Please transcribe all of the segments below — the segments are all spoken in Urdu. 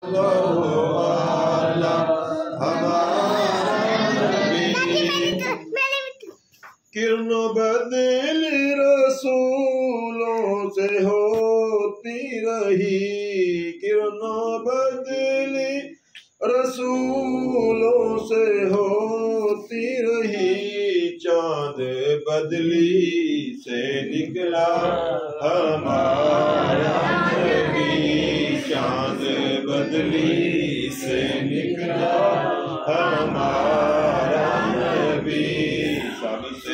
کرن بدل رسولوں سے ہوتی رہی، کرن بدل رسولوں سے ہوتی رہی، چاند بدلی سے نکلا ہمارا نبی، چاند بدلی سے نکلا ہمارا نبی، سب سے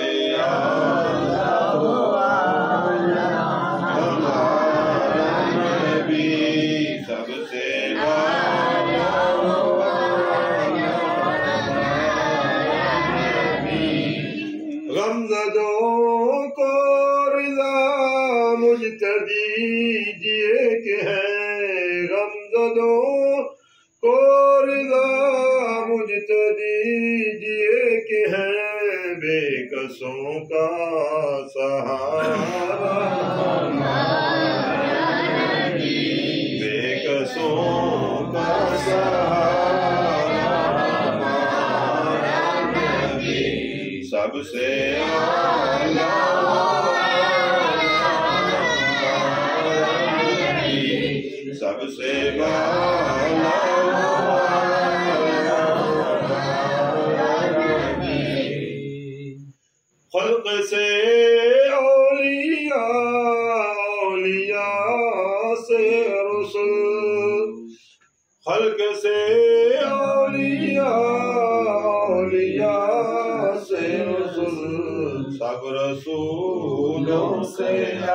غمزدوں کو رضا مجھ دیجئے کہ ہے، غمزدوں کو رضا مجھ دیجئے کہ ہے، بے کسوں کا سہارا بے کسوں کا سہارا سب سے سب سے خلق سے اولیاء، اولیاء سے رسل، خلق سے اولیاء، اولیاء سے رسل، سب رسولوں سے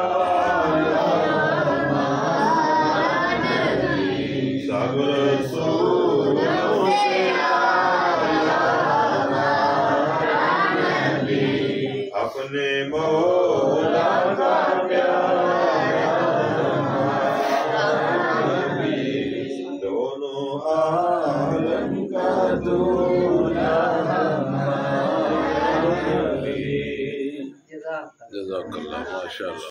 سب رسولوں سے اپنے مولا کا پیارا نبی، دونوں عالم کا دولا ہمارا نبی۔ جزاک اللہ، ماشاء اللہ۔